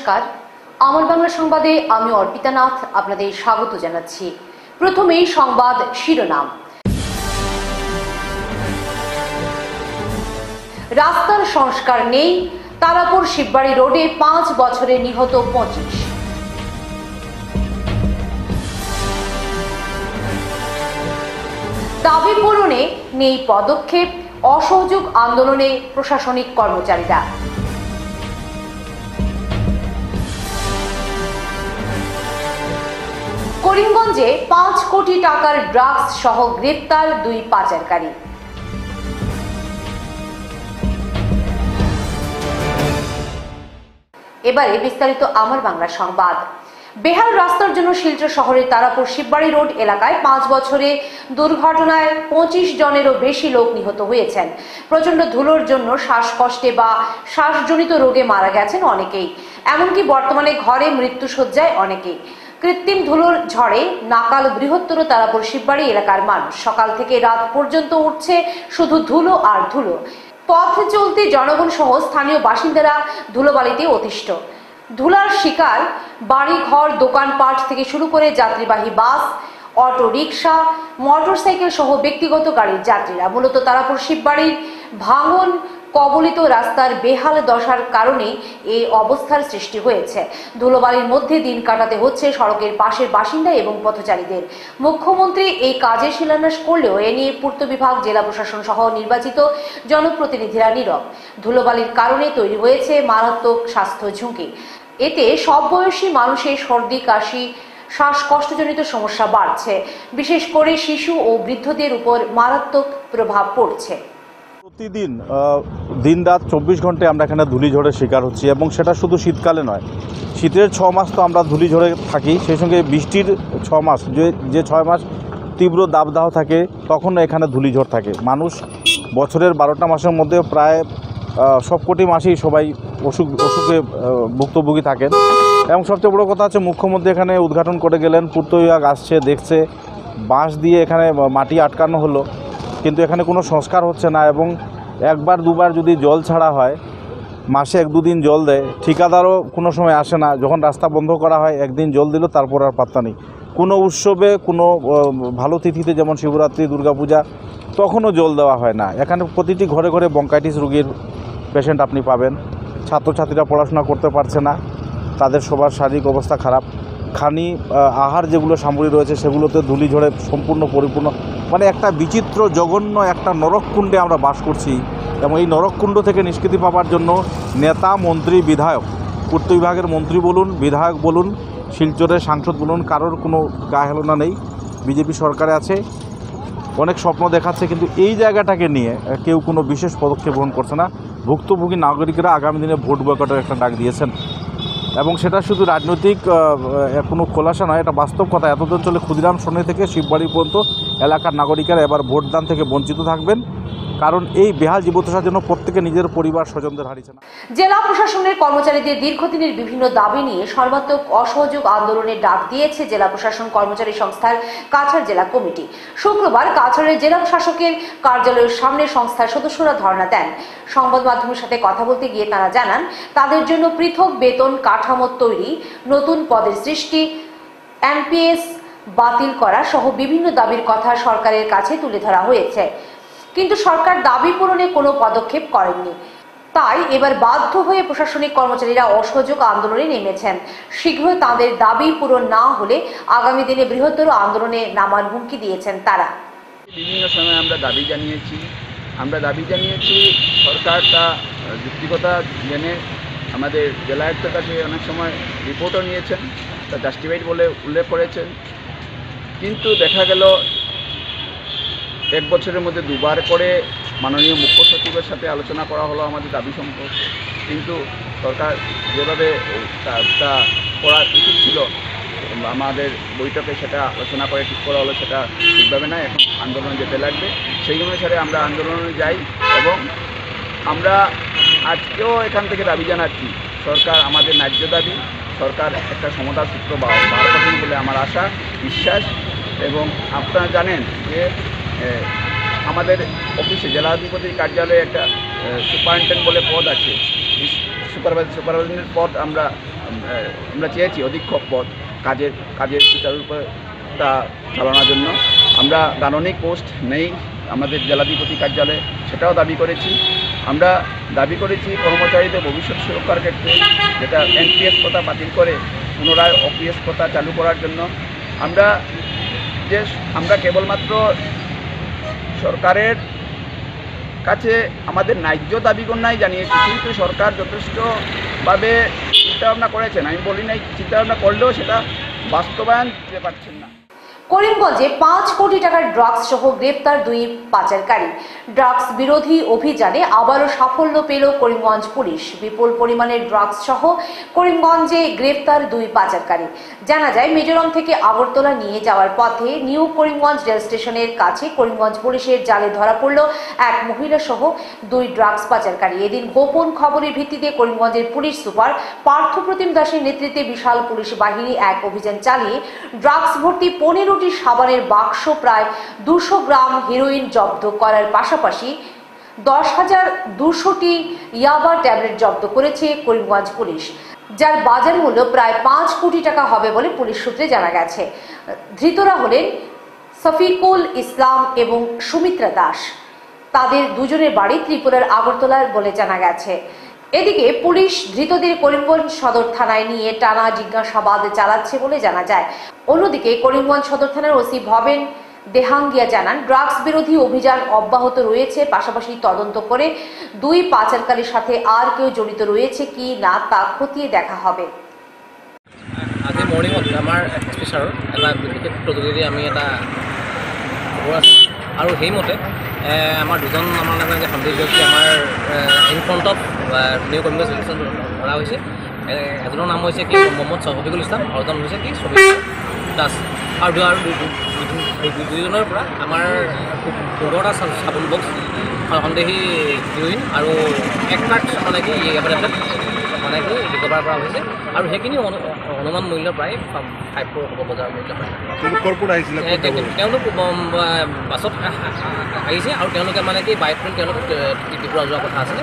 নমস্কার, আমার বাংলা সংবাদে আমি অর্পিতা নাথ আপনাদের স্বাগত জানাচ্ছি। প্রথমেই সংবাদ শিরোনাম। রাস্তার সংস্কার নেই, তারাপুর শিববাড়ি রোডে 5 বছরে নিহত 25। দাবি পূরণে নেই পদক্ষেপ, অসহযোগ আন্দোলনে প্রশাসনিক কর্মচারীরা। করিমগঞ্জে 5 কোটি টাকার ড্রাগস সহ গ্রেপ্তার 2 পাচারকারী। এবারে বিস্তারিত আমার বাংলা সংবাদ। বেহাল রাস্তার জন্য শিলচর শহরের তারাপুর শিববাড়ি রোড এলাকায় 5 বছরে দুর্ঘটনায় 25 জনেরও বেশি লোক নিহত হয়েছেন। প্রচন্ড ধুলোর জন্য শ্বাসকষ্টে বা শ্বাসজনিত রোগে মারা গেছেন অনেকেই, এমনকি বর্তমানে ঘরে মৃত্যুশয্যায় অনেকেই। কৃত্রিম ধুলোর ঝড়ে নাকাল বৃহত্তর তারাপুর শিববাড়ি এলাকার মানুষ। সকাল থেকে রাত পর্যন্ত উঠছে শুধু ধুলো আর ধুলো। পথে চলতে জনগণ সহ স্থানীয় বাসিন্দারা ধুলোবালিতে অতিষ্ঠ। ধুলার শিকার বাড়ি ঘর, দোকানপাট থেকে শুরু করে যাত্রীবাহী বাস, অটো রিক্সা, মোটরসাইকেল সহ ব্যক্তিগত গাড়ির যাত্রীরা। মূলত তারাপুর শিববাড়ির ভাঙন কবলিত রাস্তার বেহাল দশার কারণে এই অবস্থার সৃষ্টি হয়েছে। ধুলোবালির মধ্যে দিন কাটাতে হচ্ছে সড়কের পাশের বাসিন্দা এবং পথচারীদের। মুখ্যমন্ত্রী এই কাজের শিলান্যাস করলেও এ নিয়ে পূর্ত বিভাগ, জেলা প্রশাসন সহ নির্বাচিত জনপ্রতিনিধিরা নীরব। ধুলোবালির কারণে তৈরি হয়েছে মারাত্মক স্বাস্থ্য ঝুঁকি। এতে সব বয়সী মানুষের সর্দি, কাশি, শ্বাসকষ্টজনিত সমস্যা বাড়ছে। বিশেষ করে শিশু ও বৃদ্ধদের উপর মারাত্মক প্রভাব পড়ছে। প্রতিদিন দিন রাত 24 ঘন্টায় আমরা এখানে ধূলিঝড়ের শিকার হচ্ছি, এবং সেটা শুধু শীতকালে নয়, শীতের 6 মাস তো আমরা ধূলিঝড়ে থাকি, সেই সঙ্গে বৃষ্টির 6 মাস, যে 6 মাস তীব্র দাবদাহ থাকে তখন এখানে ধূলিঝড় থাকে। মানুষ বছরের 12টা মাসের মধ্যে প্রায় সবকটি মাসেই সবাই অসুখে ভুক্তভোগী থাকেন। এবং সবচেয়ে বড়ো কথা হচ্ছে, মুখ্যমন্ত্রী এখানে উদ্ঘাটন করে গেলেন, পূর্ত বিভাগ আসছে, দেখছে, বাঁশ দিয়ে এখানে মাটি আটকানো হলো, কিন্তু এখানে কোনো সংস্কার হচ্ছে না। এবং একবার দুবার যদি জল ছাড়া হয়, মাসে 1-2 দিন জল দেয়, ঠিকাদারও কোনো সময় আসে না। যখন রাস্তা বন্ধ করা হয়, একদিন জল দিল, তারপর আর পাত্তা নেই। কোনো উৎসবে, কোনো ভালো তিথিতে যেমন শিবরাত্রি, দুর্গাপূজা, তখনও জল দেওয়া হয় না। এখানে প্রতিটি ঘরে ঘরে ব্রঙ্কাইটিস রোগীর পেশেন্ট আপনি পাবেন। ছাত্রছাত্রীরা পড়াশোনা করতে পারছে না, তাদের সবার শারীরিক অবস্থা খারাপ। আহার যেগুলো সামগ্রী রয়েছে সেগুলোতে ধূলিঝড়ে সম্পূর্ণ পরিপূর্ণ, মানে একটা বিচিত্র জঘন্য একটা নরককুণ্ডে আমরা বাস করছি। এবং এই নরককুণ্ড থেকে নিষ্কৃতি পাওয়ার জন্য নেতা, মন্ত্রী, বিধায়ক, পূর্ত বিভাগের মন্ত্রী বলুন, বিধায়ক বলুন, শিলচরের সাংসদ বলুন, কারোর কোনো গায়ে হেলনা নেই। বিজেপি সরকারে আছে, অনেক স্বপ্ন দেখাচ্ছে, কিন্তু এই জায়গাটাকে নিয়ে কেউ কোনো বিশেষ পদক্ষেপ গ্রহণ করছে না। ভুক্তভোগী নাগরিকরা আগামী দিনে ভোট বয়কটের একটা ডাক দিয়েছেন, এবং সেটা শুধু রাজনৈতিক কোনো খোলাসা নয়, এটা বাস্তব কথা। এতদিন চলে ক্ষুদিরাম সরণি থেকে শিববাড়ি পর্যন্ত এলাকার নাগরিকেরা এবার ভোটদান থেকে বঞ্চিত থাকবেন, কারণ এই বেহাল জীবদশার জন্য প্রত্যেকে নিজের পরিবার স্বজনদের হারিয়েছে না। জেলা প্রশাসনের কর্মচারীদের দীর্ঘদিনের বিভিন্ন দাবি নিয়ে সর্বাত্মক অসহযোগ আন্দোলনের ডাক দিয়েছে জেলা প্রশাসন কর্মচারী সংস্থার কাছাড় জেলা কমিটি। শুক্রবার কাছাড়ের জেলা প্রশাসকের কার্যালয়ের সামনে সংস্থার সদস্যরা ধর্ণা দেন। সংবাদ মাধ্যমের সাথে কথা বলতে গিয়ে তারা জানান, তাদের জন্য পৃথক বেতন কাঠামো তৈরি, নতুন পদের সৃষ্টি, এনপিএস বাতিল করা সহ বিভিন্ন দাবির কথা সরকারের কাছে তুলে ধরা হয়েছে, কিন্তু সরকার দাবি পূরণে কোনো পদক্ষেপ করেননি। তাই এবার বাধ্য হয়ে প্রশাসনিক কর্মচারীরা অসহযোগ আন্দোলনে নেমেছেন। শীঘ্রই তাদের দাবি পূরণ না হলে আগামী দিনে বৃহত্তর আন্দোলনে নামার হুমকি দিয়েছেন তারা। বিভিন্ন সময় আমরা দাবি জানিয়েছি, সরকার তা যুক্তিকতা জেনে আমাদের জেলায়ুক্তের কাছে অনেক সময় রিপোর্টও নিয়েছেন, তা জাস্টিফাইড বলে উল্লেখ করেছেন। কিন্তু দেখা গেল 1 বছরের মধ্যে 2বার করে মাননীয় মুখ্য সচিবের সাথে আলোচনা করা হলো আমাদের দাবি সম্পর্কে, কিন্তু সরকার যেভাবে তা করা উচিত ছিল আমাদের বৈঠকে সেটা আলোচনা করে ঠিক করা হলো, সেটা ঠিকভাবে নয়। এখন আন্দোলনে যেতে লাগবে, সেই অনুসারে আমরা আন্দোলনে যাই। এবং আমরা আজকেও এখান থেকে দাবি জানাচ্ছি, সরকার আমাদের ন্যায্য দাবি, সরকার একটা সমতার সূত্র বার করবেন বলে আমার আশা, বিশ্বাস। এবং আপনারা জানেন যে আমাদের অফিসে জেলাধিপতির কার্যালয়ে একটা সুপারিনটেন্ডেন্ট বলে পদ আছে, সুপারভাইজারের পদ আমরা আমরা চেয়েছি অধীক্ষক পদ কাজের সুচারুরূপতা চালানোর জন্য। আমরা দাননিক পোস্ট নেই আমাদের জেলাধিপতি কার্যালয়ে, সেটাও দাবি করেছি। আমরা দাবি করেছি কর্মচারীদের ভবিষ্যৎ সুরক্ষার ক্ষেত্রে যেটা এনপিএস কোটা বাতিল করে পুনরায় ওপিএস কোটা চালু করার জন্য। আমরা কেবলমাত্র সরকারের কাছে আমাদের ন্যায্য দাবিগণাই জানিয়েছি, কিন্তু সরকার যথেষ্টভাবে চিন্তাভাবনা করেছেন। আমি বলি নাই, চিন্তাভাবনা করলেও সেটা বাস্তবায়ন দিতে পারছেন না। করিমগঞ্জে 5 কোটি টাকার ড্রাগস সহ গ্রেপ্তার 2 পাচারকারী। ড্রাগস বিরোধী অভিযানে আবারও সাফল্য পেল করিমগঞ্জ পুলিশ। বিপুল পরিমাণের ড্রাগস সহ করিমগঞ্জে গ্রেপ্তার 2 পাচারকারী। জানা যায়, মিজোরাম থেকে আগরতলা নিয়ে যাওয়ার পথে নিউ করিমগঞ্জ রেল স্টেশনের কাছে করিমগঞ্জ পুলিশের জালে ধরা পড়ল এক মহিলা সহ 2 ড্রাগস পাচারকারী। এদিন গোপন খবরের ভিত্তিতে করিমগঞ্জের পুলিশ সুপার পার্থপ্রতিম দাসের নেতৃত্বে বিশাল পুলিশ বাহিনী এক অভিযান চালিয়ে ড্রাগস ভর্তি 15 সাবানের বাক্স, প্রায় 200 গ্রাম হেরোইন জব্দ করার পাশাপাশি 10,200টি ইয়াবা ট্যাবলেট জব্দ করেছে করিমগঞ্জ পুলিশ, যার বাজার মূল্য প্রায় 5 কোটি টাকা হবে বলে পুলিশ সূত্রে জানা গেছে। ধৃতরা হলেন সফিকুল ইসলাম এবং সুমিত্রা দাস। তাদের দুজনের বাড়ি ত্রিপুরার আগরতলার বলে জানা গেছে। এদিকে পুলিশ ধৃতদের করিমগঞ্জ সদর থানায় নিয়ে টানা জিজ্ঞাসাবাদ চালাচ্ছে বলে জানা যায়। অন্যদিকে করিমগঞ্জ সদর থানার ওসি ভবেন দেহাঙ্গিয়া জানান, ড্রাগস বিরোধী অভিযান অব্যাহত রয়েছে, পাশাপাশি তদন্ত করে 2 পাচারকারীর সাথে আর কেউ জড়িত রয়েছে কি না তা খতিয়ে দেখা হবে। আজি মৰ্ণিঙত আমাৰ এছপি ছাৰৰ এটা বিশেষ প্ৰযোগেদি আমি এটা খবৰ আছে, আৰু সেইমতে আমাৰ দুজন আমাৰ মানে সন্দেহ ব্যক্তি আমাৰ in front of new Karimganj station ধৰা হৈছে। এজনৰ নাম হৈছে কি মহম্মদ শফিকুল ইছলাম, আৰু এজন হৈছে কি শফিকুল দাস। আৰু দুইজনৰ পৰা আমাৰ 15টা চাবোন বক্স, সন্দেহী হিৰ'ইন আৰু 1 ট্ৰাক মানে কি মানে কি ৰিকভাৰ কৰা হৈছে, আৰু সেইখিনি অনুমান মূল্য প্ৰায় 5 crore হ'ব বজাৰ মূল্য। তেওঁলোক বাছত আহিছে, আৰু তেওঁলোকে মানে কি বাই ট্ৰেইন তেওঁলোক ত্ৰিপুৰা যোৱাৰ কথা আছিলে।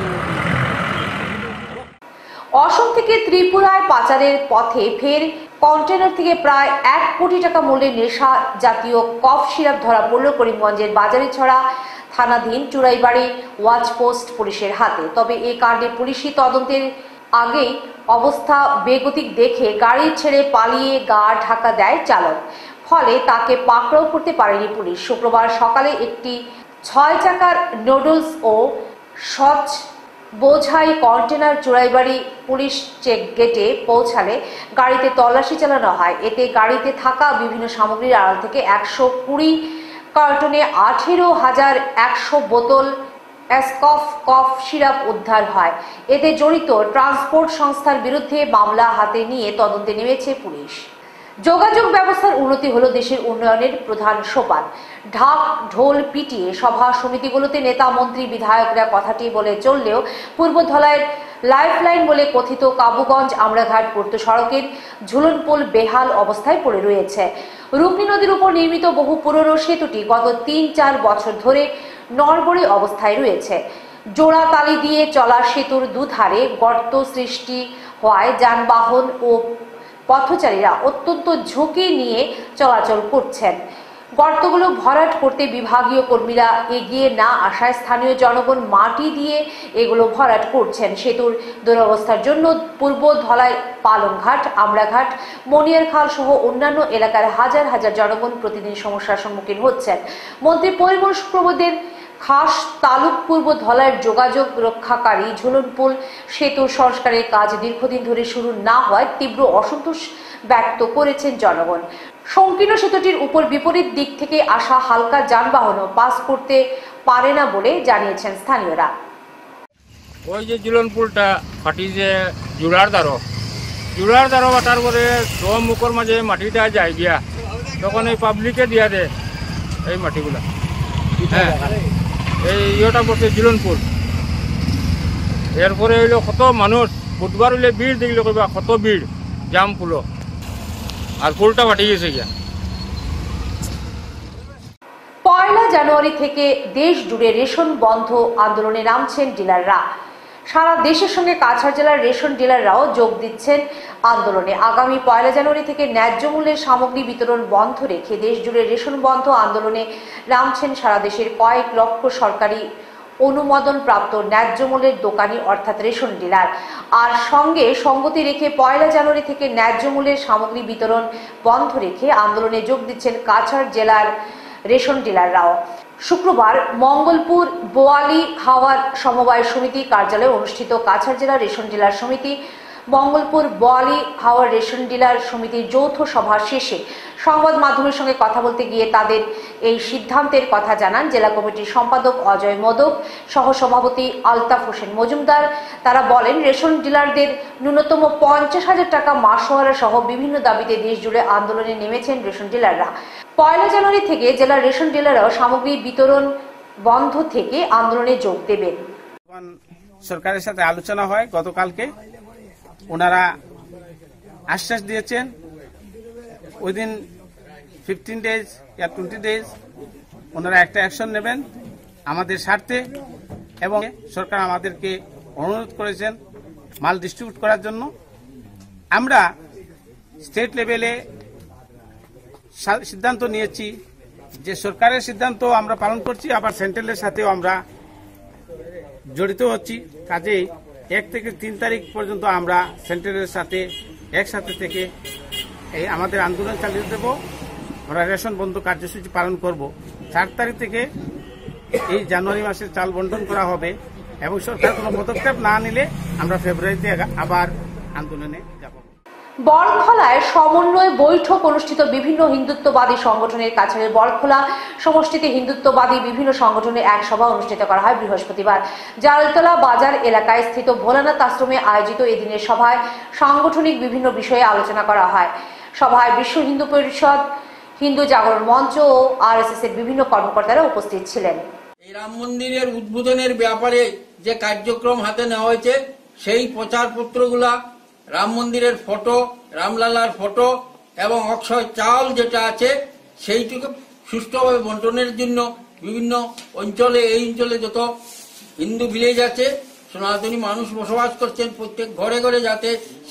অসম থেকে ত্রিপুরায় পাচারের পথে ফের কন্টেনার থেকে প্রায় 1 কোটি টাকা মূল্যের নেশা জাতীয় কফ সিরাপ ধরা পড়ল করিমগঞ্জের বাজারিছড়া থানাধীন চুরাইবাড়ি ওয়াচপোস্ট পুলিশের হাতে। তবে এই কাণ্ডে পুলিশি তদন্তের আগেই অবস্থা বেগতিক দেখে গাড়ি ছেড়ে পালিয়ে গা ঢাকা দেয় চালক, ফলে তাকে পাকড়াও করতে পারেনি পুলিশ। শুক্রবার সকালে একটি 6 চাকার নুডলস ও সচ বোঝাই কন্টেনার চুরাইবাড়ি পুলিশ চেক গেটে পৌঁছালে গাড়িতে তল্লাশি চালানো হয়। এতে গাড়িতে থাকা বিভিন্ন সামগ্রীর আড়াল থেকে 120 কার্টনে 18,100 বোতল এসকফ কফ সিরাপ উদ্ধার হয়। এতে জড়িত ট্রান্সপোর্ট সংস্থার বিরুদ্ধে মামলা হাতে নিয়ে তদন্তে নেমেছে পুলিশ। যোগাযোগ ব্যবস্থার উন্নতি হলো দেশের উন্নয়নের প্রধান সোপান। ঢাক ঢোল পিটিয়ে সভা সমিতিগুলোতে নেতা মন্ত্রী বিধায়করা কথাটি বলে চললেও পূর্ব ধলাইয়ের লাইফলাইন বলে কথিত কাবুগঞ্জ আমরাঘাট পূর্ত সড়কের ঝুলনপোল বেহাল অবস্থায় পড়ে রয়েছে। রূপনী নদীর উপর নির্মিত বহু পুরনো সেতুটি গত 3-4 বছর ধরে নড়বড়ে অবস্থায় রয়েছে। জোড়া তালি দিয়ে চলা সেতুর দুধারে গর্ত সৃষ্টি হওয়ায় যানবাহন ও পথচারীরা অত্যন্ত ঝুঁকি নিয়ে চলাচল করছেন। গর্তগুলো ভরাট করতে বিভাগীয় কর্মীরা এগিয়ে না আসায় স্থানীয় জনগণ মাটি দিয়ে এগুলো ভরাট করছেন। সেতুর দুরবস্থার জন্য পূর্ব ধলাই পালংঘাট, আমরাঘাট, মনিয়ারখাল সহ অন্যান্য এলাকার হাজার হাজার জনগণ প্রতিদিন সমস্যার সম্মুখীন হচ্ছেন। মন্ত্রী পরিমল শুক্রবারের খাস তালুক পূর্ব ধলাইয়ের যোগাযোগ রক্ষাকারী ঝুলনপুল সেতুর সংস্কারের কাজ দীর্ঘদিন ধরে শুরু না হওয়ায় তীব্র অসন্তোষ ব্যক্ত করেছেন জনগণ। সংকীর্ণ সেতুটির উপর বিপরীত দিক থেকে আসা হালকা যানবাহনও পাস করতে পারে না বলে জানিয়েছেন স্থানীয়রা। ওই যে ঝুলনপুলটা ফাটি যে জোড়ার দ্বারো তারপরে মুখর মাঝে মাটিটা যায় গিয়া, তখন এই পাবলিকে দিয়া দেয় এই মাটিগুলা। হ্যাঁ, এই ইয়েটা পড়ছে ঝুলনপুল। এরপরে হইলো কত মানুষ বুধবার হইলে ভিড় দেখলে কইবা কত ভিড়, জাম পুলো, আর পুলটা ফাটি গেছে গিয়া। 1 জানুয়ারি থেকে দেশ জুড়ে রেশন বন্ধ আন্দোলনে নামছেন ডিলাররা। সারা দেশের সঙ্গে কাছাড় জেলার রেশন ডিলাররাও যোগ দিচ্ছেন আন্দোলনে। আগামী 1 জানুয়ারি থেকে ন্যায্য মূল্যের সামগ্রী বিতরণ বন্ধ রেখে দেশ জুড়ে রেশন বন্ধ আন্দোলনে নামছেন সারা দেশের কয়েক লক্ষ সরকারি অনুমোদন প্রাপ্ত ন্যায্য মূল্যের দোকানি অর্থাৎ রেশন ডিলার। আর সঙ্গে সঙ্গতি রেখে 1 জানুয়ারি থেকে ন্যায্য মূল্যের সামগ্রী বিতরণ বন্ধ রেখে আন্দোলনে যোগ দিচ্ছেন কাছাড় জেলার রেশন ডিলাররাও। শুক্রবার মঙ্গলপুর বোয়ালি হাওয়ার সমবায় সমিতি কার্যালয়ে অনুষ্ঠিত কাছাড় জেলা রেশন ডিলার সমিতি মঙ্গলপুর বোয়ালি হাওয়ার রেশন ডিলার সমিতির যৌথ সভা শেষে সংবাদ মাধ্যমের সঙ্গে কথা বলতে গিয়ে তাদের এই সিদ্ধান্তের কথা জানান জেলা কমিটির সম্পাদক অজয় মোদক, সহসভাপতি আলতাফ হোসেন মজুমদার। তারা বলেন, রেশন ডিলারদের ন্যূনতম 50,000 টাকা মাসোহারা সহ বিভিন্ন দাবিতে দেশ জুড়ে আন্দোলনে নেমেছেন রেশন ডিলাররা। 1 জানুয়ারি থেকে জেলার রেশন ডিলাররাও সামগ্রী বিতরণ বন্ধ থেকে আন্দোলনে যোগ দেবেন। সরকারের সাথে আলোচনা হয় গতকালকে, ওনারা আশ্বাস দিয়েছেন উইদিন 15 days या 20 days ওনারা একটা অ্যাকশন নেবেন আমাদের স্বার্থে, এবং সরকার আমাদেরকে অনুরোধ করেছেন মাল ডিস্ট্রিবিউট করার জন্য। আমরা স্টেট লেভেলে সিদ্ধান্ত নিয়েছি যে সরকারের সিদ্ধান্ত আমরা পালন করছি, আবার সেন্ট্রালের সাথেও আমরা জড়িত হচ্ছি। কাজেই 1 থেকে 3 তারিখ পর্যন্ত আমরা সেন্ট্রালের সাথে একসাথে থেকে এই আমাদের আন্দোলন চালিয়ে দেব। আমরা রেশন বন্ধ কার্যসূচি পালন করব। 4 তারিখ থেকে এই জানুয়ারি মাসের চাল বন্টন করা হবে, এবং সরকার কোনো পদক্ষেপ না নিলে আমরা ফেব্রুয়ারিতে আবার আন্দোলনে যাব। বরখলায় সমন্বয় বৈঠক অনুষ্ঠিত। বিভিন্ন হিন্দুত্ববাদী সংগঠনের কাছাড়ের বরখলা সমষ্টিতে হিন্দুত্ববাদী বিভিন্ন সংগঠনের এক সভা অনুষ্ঠিত করা হয় বৃহস্পতিবার। জালতলা বাজার এলাকায় স্থিত ভোলানাথ আশ্রমে আয়োজিত এদিনের সভায় সাংগঠনিক বিভিন্ন বিষয়ে আলোচনা করা হয়। সভায় বিশ্ব হিন্দু পরিষদ, হিন্দু জাগরণ মঞ্চ ও RSS এর বিভিন্ন কর্মকর্তারা উপস্থিত ছিলেন। এই রাম মন্দিরের উদ্বোধনের ব্যাপারে যে কার্যক্রম হাতে নেওয়া হয়েছে, সেই প্রচারপত্রগুলা, রাম মন্দিরের ফটো, রামলালার ফটো এবং অক্ষয় চাল যেটা আছে সেইটুকু সুষ্ঠুভাবে বন্টনের জন্য বিভিন্ন অঞ্চলে, এই অঞ্চলে যত হিন্দু ভিলেজ আছে, সনাতনী মানুষ বসবাস করছেন, প্রত্যেক ঘরে ঘরে যাতে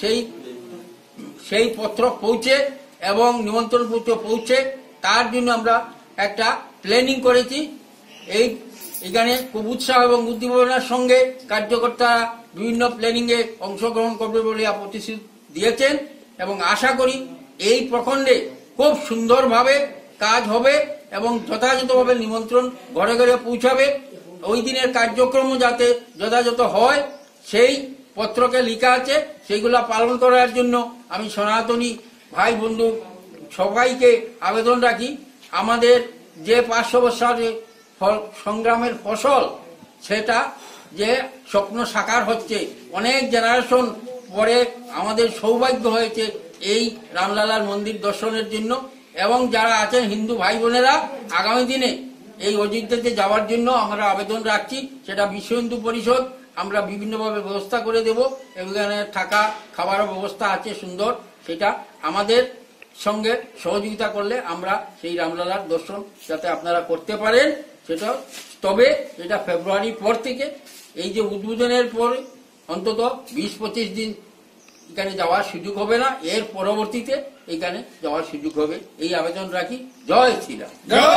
সেই পত্র পৌঁছে এবং নিমন্ত্রণ পত্র পৌঁছে, তার জন্য আমরা একটা প্ল্যানিং করেছি। এখানে খুব উৎসাহ এবং উদ্দীপনার সঙ্গে কার্যকর্তারা বিভিন্ন প্ল্যানিং এ অংশগ্রহণ করবে বলে প্রতিশ্রুতি দিয়েছেন, এবং আশা করি এই প্রখণ্ডে খুব সুন্দরভাবে কাজ হবে এবং যথাযথভাবে নিমন্ত্রণ ঘরে ঘরে পৌঁছাবে। ওই দিনের কার্যক্রম যাতে যথাযথ হয় সেই পত্রকে লেখা আছে, সেইগুলা পালন করার জন্য আমি সনাতনী ভাই বন্ধু সবাইকে আবেদন রাখি। আমাদের যে 500 বছরের সংগ্রামের ফসল, সেটা যে স্বপ্ন সাকার হচ্ছে, অনেক জেনারেশন পরে আমাদের সৌভাগ্য হয়েছে এই রামলালার মন্দির দর্শনের জন্য, এবং যারা আছেন হিন্দু ভাই বোনেরা আগামী দিনে এই অযোধ্যাতে যাওয়ার জন্য আমরা আবেদন রাখছি। সেটা বিশ্ব হিন্দু পরিষদ আমরা বিভিন্নভাবে ব্যবস্থা করে দেব, এখানে থাকা খাবারের ব্যবস্থা আছে সুন্দর, সেটা আমাদের সঙ্গে সহযোগিতা করলে আমরা সেই রামলালার দর্শন যাতে আপনারা করতে পারেন সেটা। তবে এটা ফেব্রুয়ারির পর থেকে, এই যে উদ্বোধনের পর অন্তত 20-25 দিন এখানে যাওয়ার সুযোগ হবে না, এর পরবর্তীতে এখানে যাওয়ার সুযোগ হবে, এই আবেদন রাখি। জয় শ্রীরাম।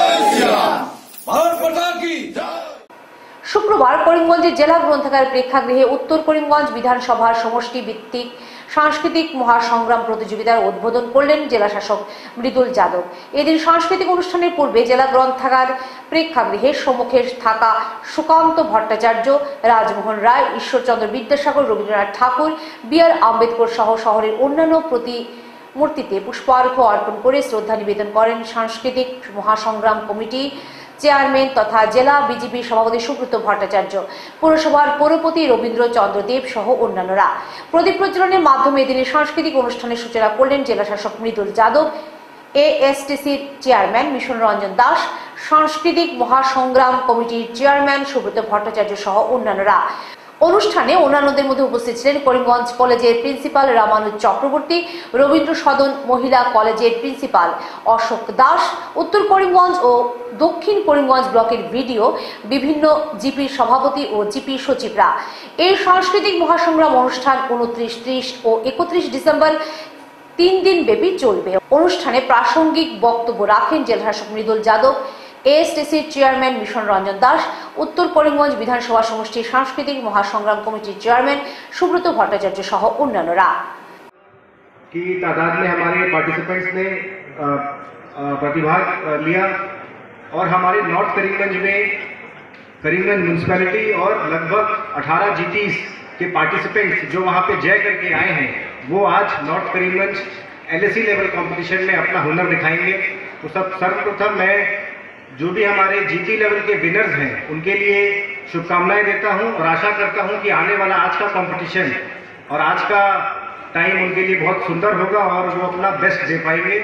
শুক্রবার করিমগঞ্জের জেলা গ্রন্থাগার প্রেক্ষাগৃহে উত্তর করিমগঞ্জ বিধানসভার সমষ্টি ভিত্তিক সাংস্কৃতিক মহাসংগ্রাম প্রতিযোগিতার উদ্বোধন করলেন জেলা শাসক মৃদুল যাদব। এদিন সাংস্কৃতিক অনুষ্ঠানের পূর্বে জেলা গ্রন্থাগার প্রেক্ষাগৃহের সম্মুখে থাকা সুকান্ত ভট্টাচার্য, রাজমোহন রায়, ঈশ্বরচন্দ্র বিদ্যাসাগর, রবীন্দ্রনাথ ঠাকুর, B.R. আম্বেদকর সহ শহরের অন্যান্য প্রতিমূর্তিতে পুষ্পার্ঘ্য অর্পণ করে শ্রদ্ধা নিবেদন করেন সাংস্কৃতিক মহাসংগ্রাম কমিটি চেয়ারম্যান তথা জেলা বিজেপি সভাপতি সুব্রত ভট্টাচার্য, পৌরসভার পৌরপতি রবীন্দ্র চন্দ্র দেব সহ অন্যান্যরা। প্রদীপ প্রজ্বলনের মাধ্যমে এদিনের সাংস্কৃতিক অনুষ্ঠানের সূচনা করলেন জেলা শাসক মৃদুল যাদব, ASTCর চেয়ারম্যান মিশন রঞ্জন দাস, সাংস্কৃতিক মহাসংগ্রাম কমিটির চেয়ারম্যান সুব্রত ভট্টাচার্য সহ অন্যান্যরা। অনুষ্ঠানে অন্যান্যদের মধ্যে উপস্থিত ছিলেন করিমগঞ্জ কলেজের প্রিন্সিপাল রামানুজ চক্রবর্তী, রবীন্দ্র সদন মহিলা কলেজের প্রিন্সিপাল অশোক দাস, উত্তর করিমগঞ্জ ও দক্ষিণ করিমগঞ্জ ব্লকের ভিডিও, বিভিন্ন জিপির সভাপতি ও জিপি সচিবরা। এই সাংস্কৃতিক মহাসংগ্রাম অনুষ্ঠান 29, 30 ও 31 ডিসেম্বর 3 দিন ব্যাপী চলবে। অনুষ্ঠানে প্রাসঙ্গিক বক্তব্য রাখেন জেলাশাসক মৃদুল যাদব, এএসটিসির চেয়ারম্যান মিশন রঞ্জন দাস, উত্তর করিমগঞ্জ বিধানসভা সমষ্টির সাংস্কৃতিক মহাসংগ্রাম কমিটির চেয়ারম্যান সুব্রত ভট্টাচার্য सह अन्यान्यरा। की तादाद में हमारे पार्टिसिपेंट्स ने प्रतिभाग लिया और हमारे नॉर्थ करीमगंज में करीमगंज म्यूनसिपैलिटी और लगभग 18 जीटीज के पार्टिसिपेंट्स जो वहां पे जय करके आए हैं, वो आज north Karimganj LAC level competition में अपना हुनर दिखाएंगे। तो सर्वप्रथम मैं जो भी हमारे जीटी लेवल के विनर्स हैं उनके लिए शुभकामनाएं देता हूं और आशा करता हूं कि आने वाला आज का कंपटीशन और आज का टाइम उनके लिए बहुत सुंदर होगा और वो अपना बेस्ट दे पाएंगे।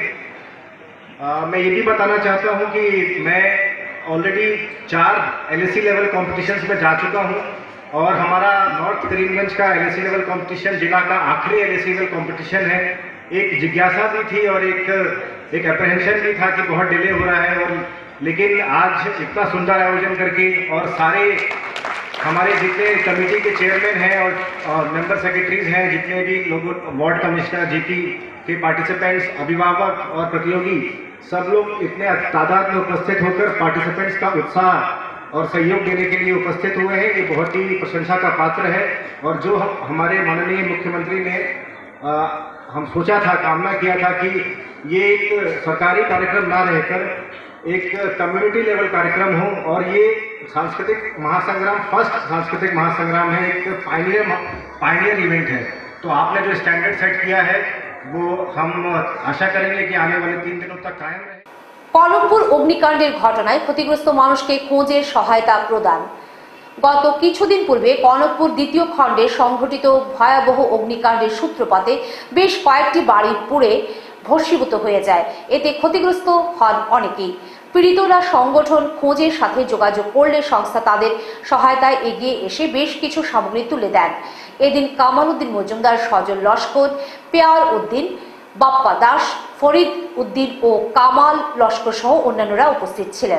मैं ये भी बताना चाहता हूं कि मैं ऑलरेडी 4 एलएसी लेवल कॉम्पिटिशन्स में जा चुका हूं और हमारा नॉर्थ करीमगंज का एलएसी लेवल कॉम्पिटिशन जिला का आखिरी एलएसी लेवल कॉम्पिटिशन है। एक जिज्ञासा भी थी और एक अप्रहेंशन भी था कि बहुत डिले हो रहा है, और लेकिन आज इतना सुंदर आयोजन करके और सारे हमारे जितने कमेटी के चेयरमैन हैं और मेंबर सेक्रेटरीज हैं, जितने भी लोग वार्ड कमिश्नर, जीटी के पार्टिसिपेंट्स, अभिभावक और प्रतियोगी, सब लोग इतने तादाद में उपस्थित होकर पार्टिसिपेंट्स का उत्साह और सहयोग देने के लिए उपस्थित हुए हैं। ये बहुत ही प्रशंसा का पात्र है। और जो हमारे माननीय मुख्यमंत्री ने हम सोचा था, कामना किया था कि ये एक सरकारी कार्यक्रम ना रहकर एक कम्युनिटी लेवल कार्यक्रम हो, और ये सांस्कृतिक महासंग्राम फर्स्ट सांस्कृतिक महासंग्राम है, एक पायनियर इवेंट है। तो आपने जो स्टैंडर्ड सेट किया है वो हम आशा करेंगे कि आने वाले 3 दिनों तक कायम रहे। কনকপুর অগ্নিকাণ্ডের ঘটনায় ক্ষতিগ্রস্ত মানুষকে খোঁজের সহায়তা প্রদান। গত কিছুদিন পূর্বে কনকপুর দ্বিতীয় খণ্ডে সংঘটিত ভয়াবহ অগ্নিকাণ্ডের সূত্রপাতে বেশ কয়েকটি বাড়ি পুড়ে ভস্মীভূত হয়ে যায়। এতে ক্ষতিগ্রস্ত হন অনেকেই। পীড়িতরা সংগঠন খোঁজের সাথে যোগাযোগ করলে সংস্থা তাদের সহায়তায় এগিয়ে এসে বেশ কিছু সামগ্রী তুলে দেন। এদিন কামাল উদ্দিন মজুমদার, সজল লস্কর, পেয়ার উদ্দিন, বাপ্পা দাস, ফরিদ উদ্দিন ও কামাল লস্কর সহ অন্যান্যরা উপস্থিত ছিলেন।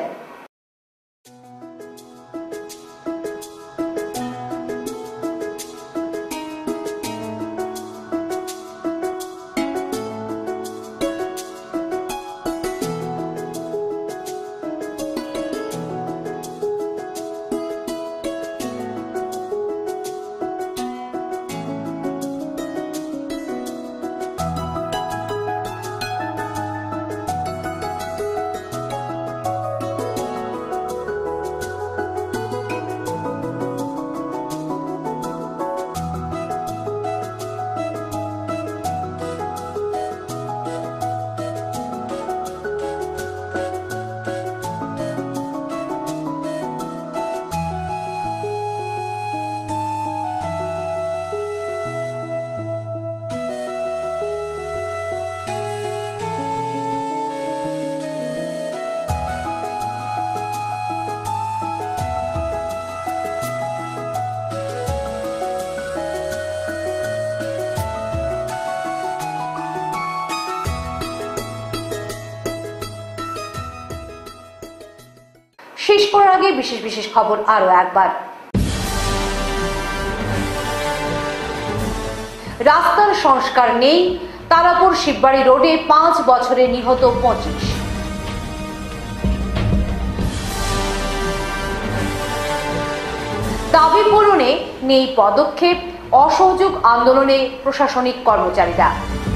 শেষ করার আগে বিশেষ বিশেষ খবর আরো একবার। রাস্তার সংস্কার নেই, তারাপুর শিববাড়ি রোডে 5 বছরে নিহত 25। দাবি পূরণে নেই পদক্ষেপ, অসহযোগ আন্দোলনে প্রশাসনিক কর্মচারীরা।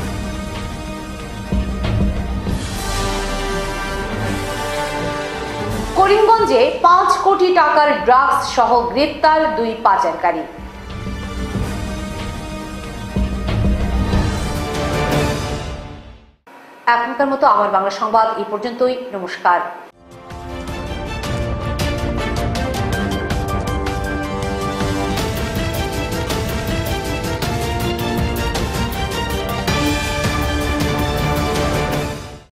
করিমগঞ্জে 5 কোটি টাকার ড্রাগস সহ গ্রেপ্তার 2 পাচারকারী। এখনকার মতো আমার বাংলা সংবাদ এই পর্যন্তই। নমস্কার।